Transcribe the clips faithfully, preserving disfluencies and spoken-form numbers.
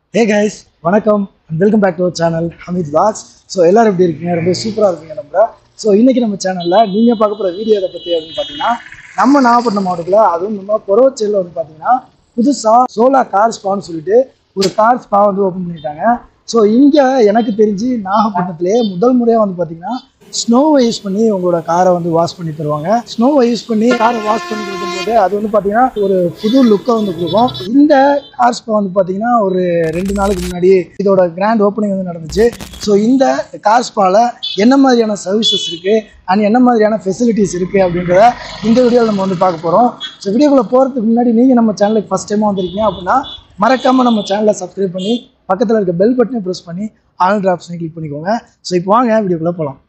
Hey guys, வணக்கம் and welcome back to our channel Hameed Vlogs. So எல்லாரும் எப்படி இருக்கீங்க? ரொம்ப சூப்பரா இருக்கீங்க நம்புறேன். So இன்னைக்கு நம்ம சேனல்ல நீங்க பார்க்க போற வீடியோ எதை பத்தி அப்படின்னு பாத்தீங்கன்னா நம்ம நாகப்பட்டினம் மாவட்டத்துல அதுவும் நம்ம பொறவச்சேரியில வந்து பாத்தீங்கன்னா புதுசா சோலா கார் ஸ்பான்னு சொல்லிட்டு ஒரு கார் ஸ்பா வந்து ஓபன் பண்ணிட்டாங்க. ஸோ இங்கே எனக்கு தெரிஞ்சு நாகப்பட்டினத்திலே முதல் முறையாக வந்து பார்த்தீங்கன்னா ஸ்னோவை யூஸ் பண்ணி உங்களோட காரை வந்து வாஷ் பண்ணி தருவாங்க. ஸ்னோவை யூஸ் பண்ணி காரை வாஷ் பண்ணி கொடுக்கும்போது அது வந்து பார்த்தீங்கன்னா ஒரு புது லுக்கை வந்து கொடுக்கும். இந்த கார் ஸ்பா வந்து பார்த்தீங்கன்னா ஒரு ரெண்டு நாளுக்கு முன்னாடி இதோட கிராண்ட் ஓப்பனிங் வந்து நடந்துச்சு. ஸோ இந்த கார் ஸ்பாவில் என்ன மாதிரியான சர்வீசஸ் இருக்குது அண்ட் என்ன மாதிரியான ஃபெசிலிட்டிஸ் இருக்குது அப்படின்றத இந்த வீடியோவில் நம்ம வந்து பார்க்க போகிறோம். ஸோ வீடியோக்குள்ளே போகிறதுக்கு முன்னாடி நீங்கள் நம்ம சேனலுக்கு ஃபஸ்ட் டைமாக வந்திருக்கீங்க அப்படின்னா மறக்காமல் நம்ம சேனலை சப்ஸ்கிரைப் பண்ணி பக்கத்தில் இருக்க பெல் பட்டனை ப்ரெஸ் பண்ணி ஆல் ஆப்ஷனை கிளிக் பண்ணிக்கோங்க. ஸோ இப்போ வாங்க வீடியோக்குள்ளே போகலாம்.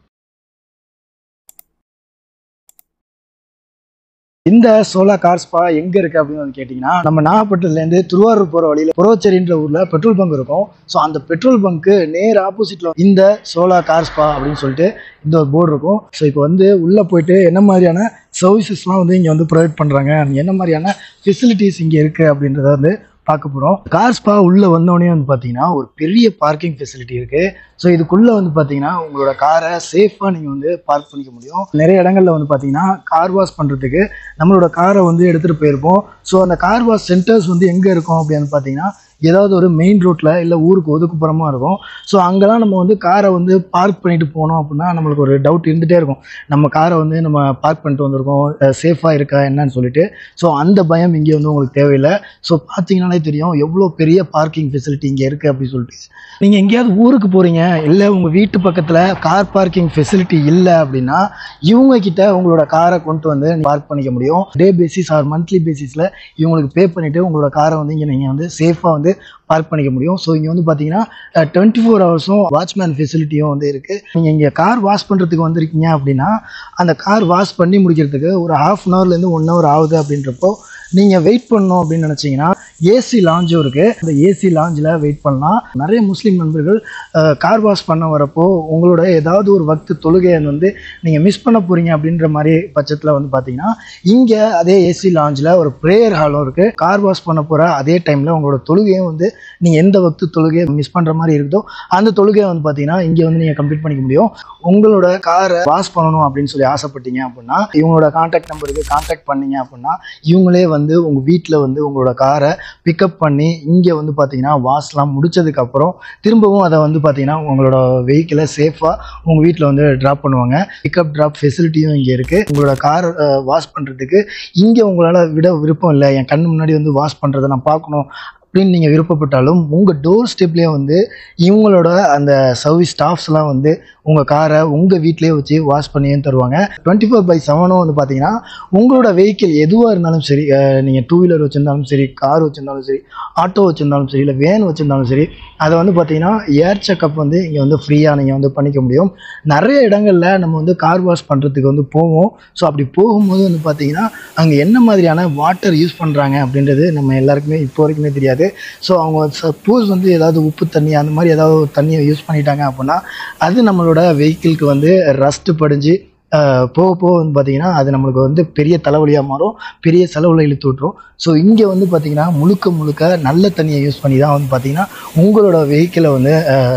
இந்த சோலா கார் ஸ்பா எங்கே இருக்குது அப்படின்னு வந்து கேட்டிங்கன்னா நம்ம நாகப்பட்டினத்துலேருந்து திருவாரூர் போகிற வழியில் புறவச்சேரின்ற ஊரில் பெட்ரோல் பங்க் இருக்கும். ஸோ அந்த பெட்ரோல் பங்க்கு நேர் ஆப்போசிட்டில் இந்த சோலா கார் ஸ்பா அப்படின்னு சொல்லிட்டு இந்த ஒரு போர்டு இருக்கும். ஸோ இப்போ வந்து உள்ளே போயிட்டு என்ன மாதிரியான சர்வீசஸ்லாம் வந்து இங்கே வந்து ப்ரொவைட் பண்ணுறாங்க, என்ன மாதிரியான ஃபெசிலிட்டிஸ் இங்கே இருக்குது அப்படின்றத வந்து பார்க்க போகிறோம். கார் ஸ்பா உள்ளே வந்தோடனே வந்து பார்த்தீங்கன்னா ஒரு பெரிய பார்க்கிங் ஃபெசிலிட்டி இருக்குது. ஸோ இதுக்குள்ளே வந்து பார்த்தீங்கன்னா உங்களோட காரை சேஃபாக நீங்கள் வந்து பார்க் பண்ணிக்க முடியும். நிறைய இடங்களில் வந்து பார்த்தீங்கன்னா கார் வாஷ் பண்ணுறதுக்கு நம்மளோட காரை வந்து எடுத்துகிட்டு போயிருப்போம். ஸோ அந்த கார் வாஷ் சென்டர்ஸ் வந்து எங்கே இருக்கும் அப்படின்னு பார்த்தீங்கன்னா ஏதாவது ஒரு மெயின் ரோட்டில் இல்லை ஊருக்கு ஒதுக்குப்புறமா இருக்கும். ஸோ அங்கெல்லாம் நம்ம வந்து காரை வந்து பார்க் பண்ணிட்டு போனோம் அப்படின்னா நம்மளுக்கு ஒரு டவுட் இருந்துகிட்டே இருக்கும், நம்ம காரை வந்து நம்ம பார்க் பண்ணிட்டு வந்திருக்கோம், சேஃபாக இருக்கா என்னன்னு சொல்லிட்டு. ஸோ அந்த பயம் இங்கே வந்து உங்களுக்கு தேவையில்லை. ஸோ பார்த்தீங்கன்னாலே தெரியும் எவ்வளோ பெரிய பார்க்கிங் ஃபெசிலிட்டி இங்கே இருக்குது அப்படின்னு சொல்லிட்டு. நீங்கள் எங்கேயாவது ஊருக்கு போகிறீங்க இல்லை உங்கள் வீட்டு பக்கத்தில் கார் பார்க்கிங் ஃபெசிலிட்டி இல்லை அப்படின்னா இவங்கக்கிட்ட உங்களோட காரை கொண்டு வந்து பார்க் பண்ணிக்க முடியும். டே பேசிஸ் ஆர் மந்த்லி பேசிஸில் இவங்களுக்கு பே பண்ணிவிட்டு உங்களோட காரை வந்து இங்கே நீங்கள் வந்து சேஃபாக வந்து பார்க் பண்ணிக்க முடியும். ஸோ இங்கே வந்து பார்த்தீங்கன்னா டுவெண்ட்டி ஃபோர் ஹவர்ஸும் வாட்ச்மேன் ஃபெசிலிட்டியும் வந்து இருக்குது. நீங்கள் இங்கே கார் வாஷ் பண்ணுறதுக்கு வந்திருக்கீங்க அப்படின்னா அந்த கார் வாஷ் பண்ணி முடிக்கிறதுக்கு ஒரு ஹாஃப் அன் ஹவர்லேருந்து ஒன் ஹவர் ஆகுது அப்படின்றப்போ நீங்கள் வெயிட் பண்ணணும் அப்படின்னு நினச்சிங்கன்னா ஏசி லாஞ்சும் இருக்குது. அந்த ஏசி லாஞ்சில் வெயிட் பண்ணலாம். நிறைய முஸ்லீம் நண்பர்கள் கார் வாஷ் பண்ண வரப்போ உங்களோட ஏதாவது ஒரு வக்து தொழுகையை வந்து நீங்கள் மிஸ் பண்ண போகிறீங்க அப்படின்ற மாதிரி பட்சத்தில் வந்து பார்த்தீங்கன்னா இங்கே அதே ஏசி லாஞ்சில் ஒரு ப்ரேயர் ஹாலும் இருக்குது. கார் வாஷ் பண்ண போகிற அதே டைமில் உங்களோட தொழுகையும் வந்து நீங்கள் எந்த வக்து தொழுகையை மிஸ் பண்ணுற மாதிரி இருக்குதோ அந்த தொழுகையை வந்து பார்த்தீங்கன்னா இங்கே வந்து நீங்கள் கம்ப்ளீட் பண்ணிக்க முடியும். உங்களோட காரை வாஷ் பண்ணணும் அப்படின்னு சொல்லி ஆசைப்பட்டீங்க அப்படின்னா இவங்களோட கான்டாக்ட் நம்பருக்கு கான்டாக்ட் பண்ணீங்க அப்படின்னா இவங்களே வந்து உங்கள் வீட்டில் வந்து உங்களோட காரை பிக்கப் பண்ணி இங்கே வந்து பார்த்தீங்கன்னா வாஷ்லாம் முடிச்சதுக்கப்புறம் திரும்பவும் அதை வந்து பார்த்தீங்கன்னா உங்களோட வெஹிக்கிளை சேஃபாக உங்கள் வீட்டில் வந்து ட்ராப் பண்ணுவாங்க. பிக்கப் ட்ராப் ஃபெசிலிட்டியும் இங்கே இருக்குது. உங்களோட கார் வாஷ் பண்ணுறதுக்கு இங்கே உங்களால் விட விருப்பம் இல்லை, என் கண்ணு முன்னாடி வந்து வாஷ் பண்ணுறதை நான் பார்க்கணும் அப்படின்னு நீங்கள் விருப்பப்பட்டாலும் உங்கள் டோர் ஸ்டெப்லேயே வந்து இவங்களோட அந்த சர்வீஸ் ஸ்டாஃப்ஸ்லாம் வந்து உங்கள் காரை உங்கள் வீட்டிலே வச்சு வாஷ் பண்ணியும் தருவாங்க. டுவெண்ட்டி ஃபோர் பை செவனும் வந்து பார்த்தீங்கன்னா உங்களோட வெஹிக்கிள் எதுவாக இருந்தாலும் சரி, நீங்கள் டூ வீலர் வச்சுருந்தாலும் சரி, கார் வச்சுருந்தாலும் சரி, ஆட்டோ வச்சுருந்தாலும் சரி, இல்லை வேன் வச்சுருந்தாலும் சரி, அதை வந்து பார்த்தீங்கன்னா ஏர் செக்கப் வந்து இங்கே வந்து ஃப்ரீயாக நீங்கள் வந்து பண்ணிக்க முடியும். நிறைய இடங்களில் நம்ம வந்து கார் வாஷ் பண்ணுறதுக்கு வந்து போவோம். ஸோ அப்படி போகும்போது வந்து பார்த்தீங்கன்னா அங்கே என்ன மாதிரியான வாட்டர் யூஸ் பண்ணுறாங்க அப்படின்றது நம்ம எல்லாருக்குமே இப்போ வரைக்குமே தெரியாது. ஸோ அவங்க சப்போஸ் வந்து ஏதாவது உப்பு தண்ணி அந்த மாதிரி ஏதாவது ஒரு தண்ணியை யூஸ் பண்ணிட்டாங்க அப்படின்னா அது நம்மளோட வெஹிக்கிளுக்கு வந்து ரஸ்ட்டு படிஞ்சு போக போக வந்து பார்த்திங்கன்னா அது நம்மளுக்கு வந்து பெரிய தலைவலியாக மாறும், பெரிய செலவில் இழுத்து விட்டுரும். ஸோ இங்கே வந்து பார்த்திங்கன்னா முழுக்க முழுக்க நல்ல தண்ணியை யூஸ் பண்ணி தான் வந்து பார்த்திங்கன்னா உங்களோட வெஹிக்கிளை வந்து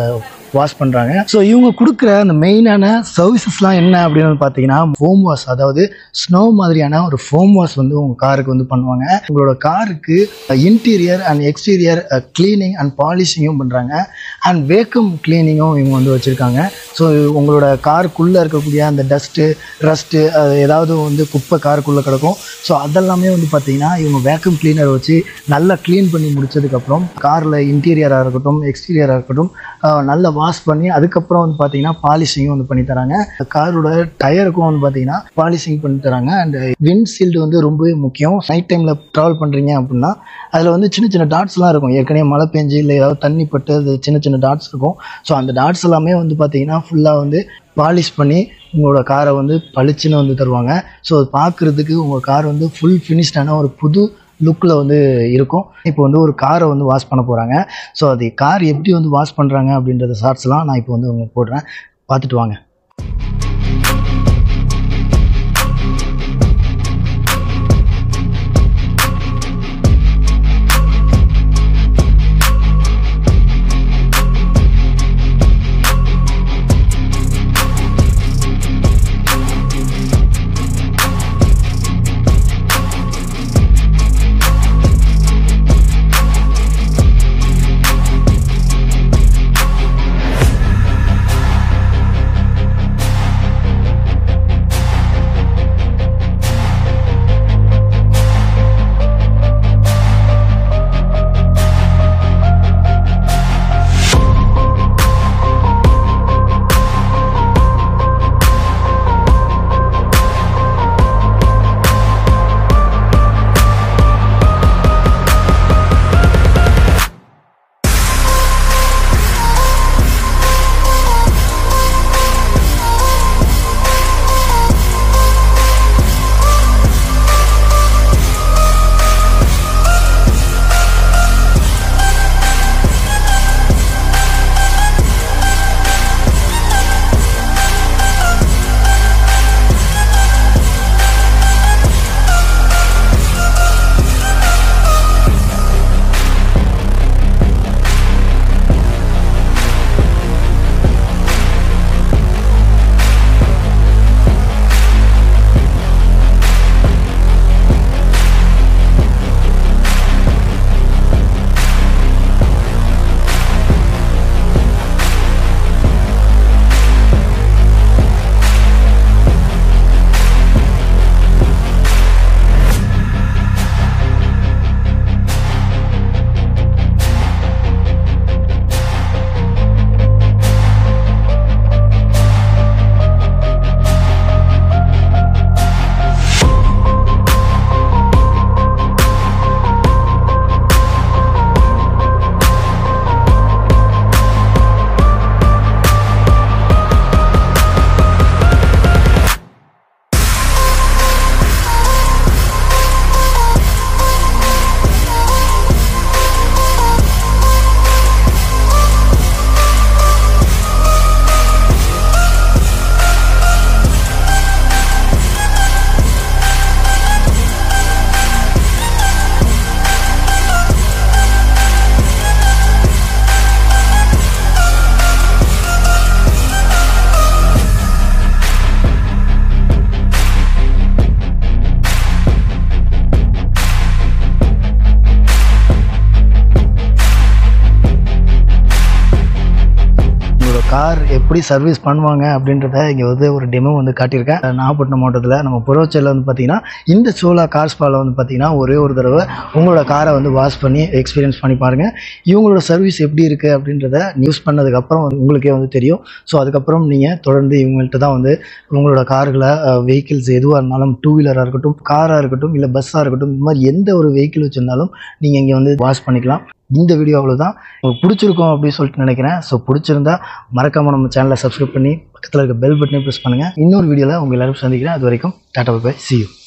வாஷ் பண்ணுறாங்க. ஸோ இவங்க கொடுக்குற அந்த மெயினான சர்வீசஸ்லாம் என்ன அப்படின்னு பார்த்தீங்கன்னா ஃபோம் வாஷ், அதாவது ஸ்னோ மாதிரியான ஒரு ஃபோம் வாஷ் வந்து உங்கள் காருக்கு வந்து பண்ணுவாங்க. உங்களோட காருக்கு interior and exterior cleaning and பாலிஷிங்கும் பண்ணுறாங்க. அண்ட் வேக்கம் க்ளீனிங்கும் இவங்க வந்து வச்சுருக்காங்க. ஸோ உங்களோட காருக்குள்ளே இருக்கக்கூடிய அந்த டஸ்ட்டு ரஸ்ட்டு ஏதாவது வந்து குப்பை காருக்குள்ளே கிடக்கும். ஸோ அதெல்லாமே வந்து பார்த்திங்கன்னா இவங்க வேக்கம் கிளீனர் வச்சு நல்லா க்ளீன் பண்ணி முடிச்சதுக்கப்புறம் காரில் இன்டீரியராக இருக்கட்டும் எக்ஸ்டீரியராக இருக்கட்டும் நல்லா வாஷ் பண்ணி அதுக்கப்புறம் வந்து பார்த்தீங்கன்னா பாலிஷிங்கும் வந்து பண்ணி தராங்க. காரோட டயருக்கும் வந்து பார்த்தீங்கன்னா பாலிஷிங் பண்ணி தராங்க. அண்ட் விண்ட்ஷீல்டு வந்து ரொம்ப முக்கியம். நைட் டைமில் ட்ராவல் பண்ணுறீங்க அப்படின்னா அதில் வந்து சின்ன சின்ன டாட்ஸ்லாம் இருக்கும். ஏற்கனவே மழை பெஞ்சு இல்லை ஏதாவது தண்ணி பட்டு அது சின்ன சின்ன டாட்ஸ் இருக்கும். ஸோ அந்த டாட்ஸ் எல்லாமே வந்து பார்த்தீங்கன்னா ஃபுல்லாக வந்து பாலிஷ் பண்ணி உங்களோட காரை வந்து பளிச்சுன்னு வந்து தருவாங்க. ஸோ அது பார்க்குறதுக்கு உங்கள் கார் வந்து ஃபுல் ஃபினிஷ்டான ஒரு புது லுக்கில் வந்து இருக்கும். இப்போ வந்து ஒரு காரை வந்து வாஷ் பண்ண போகிறாங்க. ஸோ அது கார் எப்படி வந்து வாஷ் பண்ணுறாங்க அப்படின்றத ஷார்ட்ஸ்லாம் நான் இப்போ வந்து உங்களுக்கு போடுறேன், பார்த்துட்டு வாங்க. கார் எப்படி சர்வீஸ் பண்ணுவாங்க அப்படின்றத இங்கே வந்து ஒரு டெமோ வந்து காட்டியிருக்கேன். நாகப்பட்டினம் மாவட்டத்தில் நம்ம புறவச்சேரியில் வந்து பார்த்தீங்கன்னா இந்த சோலா கார் ஸ்பாவில் வந்து பார்த்தீங்கன்னா ஒரே ஒரு தடவை உங்களோட காரை வந்து வாஷ் பண்ணி எக்ஸ்பீரியன்ஸ் பண்ணி பாருங்கள். இவங்களோட சர்வீஸ் எப்படி இருக்குது அப்படின்றத யூஸ் பண்ணதுக்கப்புறம் உங்களுக்கே வந்து தெரியும். ஸோ அதுக்கப்புறம் நீங்கள் தொடர்ந்து இவங்கள்ட்ட தான் வந்து உங்களோட கார்களை வெஹிக்கிள்ஸ் எதுவாக இருந்தாலும் டூ வீலராக இருக்கட்டும், காராக இருக்கட்டும், இல்லை பஸ்ஸாக இருக்கட்டும், இந்த மாதிரி எந்த ஒரு வெஹிக்கிள் வச்சுருந்தாலும் நீங்கள் இங்கே வந்து வாஷ் பண்ணிக்கலாம். இந்த வீடியோ அவ்வளோதான். உங்களுக்கு பிடிச்சிருக்கும் அப்படின்னு சொல்லிட்டு நினைக்கிறேன். ஸோ பிடிச்சிருந்தா மறக்காமல் நம்ம சேனலை சப்ஸ்கிரைப் பண்ணி பக்கத்தில் இருக்க பெல் பட்டனை ப்ரெஸ் பண்ணுங்கள். இன்னொரு வீடியோவில் உங்கள் எல்லாரும் சந்திக்கிறேன். அது வரைக்கும் tata bye bye, see you.